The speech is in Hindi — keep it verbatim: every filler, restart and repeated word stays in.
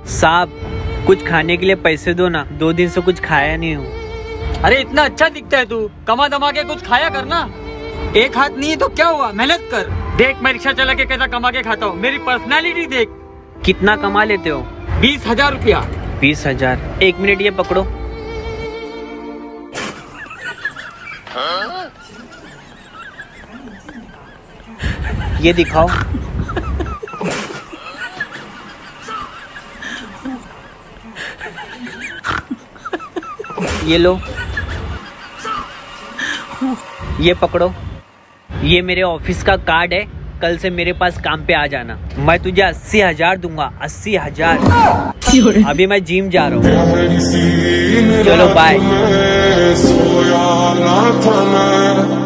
साहब कुछ खाने के लिए पैसे दो ना, दो दिन से कुछ खाया नहीं हूँ। अरे इतना अच्छा दिखता है तू, कमा दमा के कुछ खाया करना। एक हाथ नहीं तो क्या हुआ, मेहनत कर। देख मैं रिक्शा चला के कैसा कमा के खाता हूँ, मेरी पर्सनालिटी देख। कितना कमा लेते हो? बीस हजार रुपया। बीस हजार एक मिनट ये पकड़ो। ये दिखाओ। ये लो, ये पकड़ो। ये मेरे ऑफिस का कार्ड है, कल से मेरे पास काम पे आ जाना। मैं तुझे अस्सी हजार दूंगा, अस्सी हजार। अभी मैं जिम जा रहा हूँ, चलो बाय।